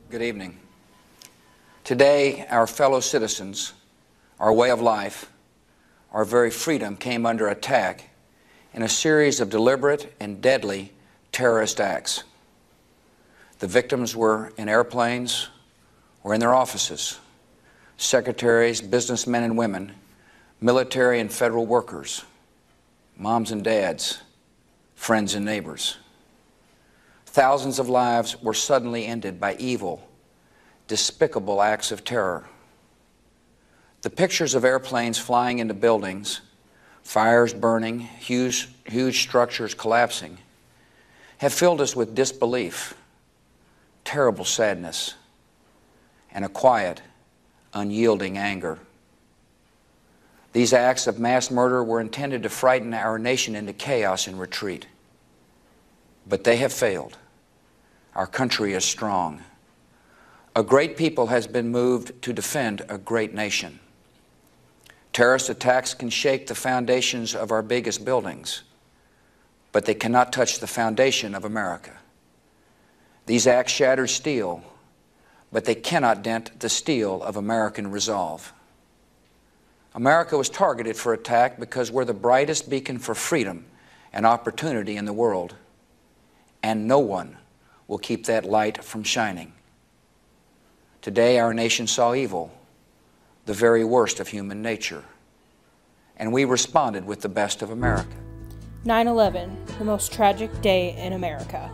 Good evening. Today, our fellow citizens, our way of life, our very freedom came under attack in a series of deliberate and deadly terrorist acts. The victims were in airplanes or in their offices, secretaries, businessmen and women, military and federal workers, moms and dads, friends and neighbors. Thousands of lives were suddenly ended by evil, despicable acts of terror. The pictures of airplanes flying into buildings, fires burning, huge structures collapsing, have filled us with disbelief, terrible sadness, and a quiet, unyielding anger. These acts of mass murder were intended to frighten our nation into chaos and retreat. But they have failed. Our country is strong. A great people has been moved to defend a great nation. Terrorist attacks can shake the foundations of our biggest buildings, but they cannot touch the foundation of America. These acts shatter steel, but they cannot dent the steel of American resolve. America was targeted for attack because we're the brightest beacon for freedom and opportunity in the world, and no one will keep that light from shining. Today, our nation saw evil, the very worst of human nature, and we responded with the best of America. 9/11, the most tragic day in America.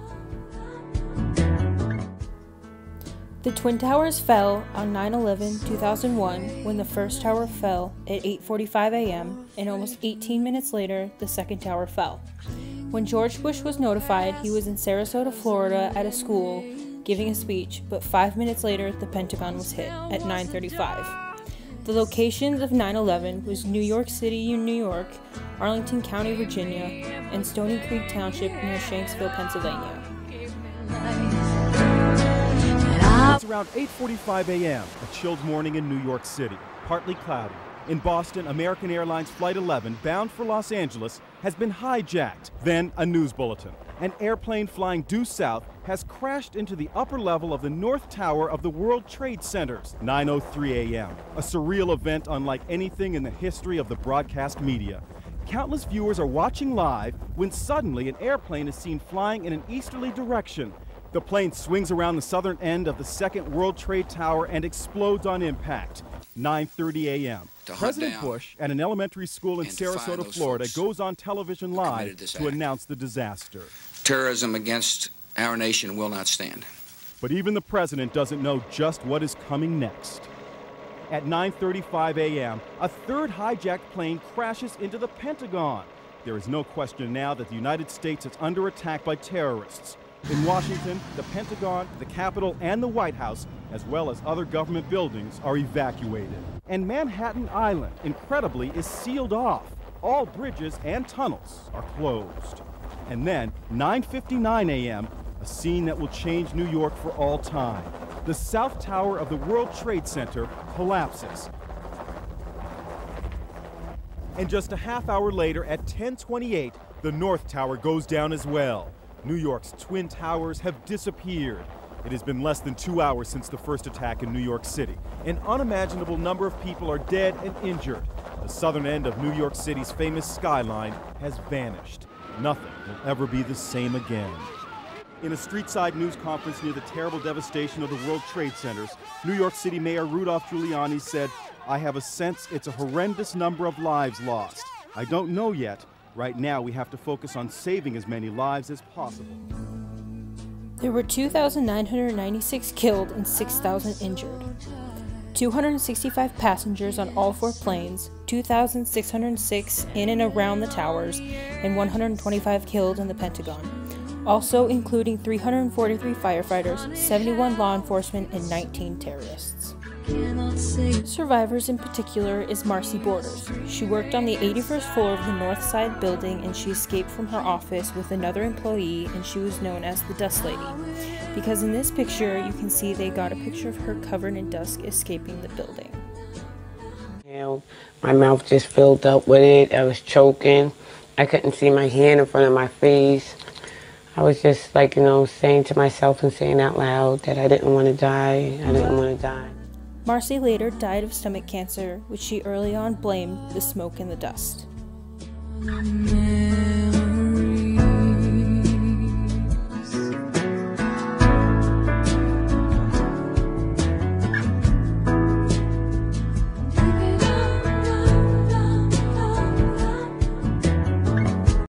The Twin Towers fell on 9/11/2001 when the first tower fell at 8:45 a.m. and almost 18 minutes later, the second tower fell. When George Bush was notified, he was in Sarasota, Florida at a school giving a speech, but 5 minutes later, the Pentagon was hit at 9:35. The locations of 9/11 was New York City, New York, Arlington County, Virginia, and Stony Creek Township near Shanksville, Pennsylvania. It's around 8:45 a.m., a chilled morning in New York City, partly cloudy. In Boston, American Airlines Flight 11, bound for Los Angeles, has been hijacked. Then a news bulletin. An airplane flying due south has crashed into the upper level of the North Tower of the World Trade Centers, 9:03 a.m. A surreal event unlike anything in the history of the broadcast media. Countless viewers are watching live when suddenly an airplane is seen flying in an easterly direction. The plane swings around the southern end of the Second World Trade Tower and explodes on impact. 9:30 a.m. President Bush at an elementary school in Sarasota, Florida, goes on television live to announce the disaster. Terrorism against our nation will not stand. But even the president doesn't know just what is coming next. At 9:35 a.m., a third hijacked plane crashes into the Pentagon. There is no question now that the United States is under attack by terrorists. In Washington, the Pentagon, the Capitol, and the White House, as well as other government buildings, are evacuated. And Manhattan Island, incredibly, is sealed off. All bridges and tunnels are closed. And then, 9:59 a.m., a scene that will change New York for all time. The South Tower of the World Trade Center collapses. And just a half hour later, at 10:28, the North Tower goes down as well. New York's Twin Towers have disappeared. It has been less than 2 hours since the first attack in New York City. An unimaginable number of people are dead and injured. The southern end of New York City's famous skyline has vanished. Nothing will ever be the same again. In a street-side news conference near the terrible devastation of the World Trade Centers, New York City Mayor Rudolph Giuliani said, "I have a sense it's a horrendous number of lives lost. I don't know yet. Right now, we have to focus on saving as many lives as possible." There were 2,996 killed and 6,000 injured. 265 passengers on all four planes, 2,606 in and around the towers, and 125 killed in the Pentagon, also including 343 firefighters, 71 law enforcement, and 19 terrorists. Survivors in particular is Marcy Borders. She worked on the 81st floor of the North Side building, and she escaped from her office with another employee, and she was known as the Dust Lady. Because in this picture, you can see they got a picture of her covered in dust escaping the building. My mouth just filled up with it. I was choking. I couldn't see my hand in front of my face. I was just like, saying to myself and saying out loud that I didn't want to die. I didn't want to die. Marcy later died of stomach cancer, which she early on blamed the smoke and the dust.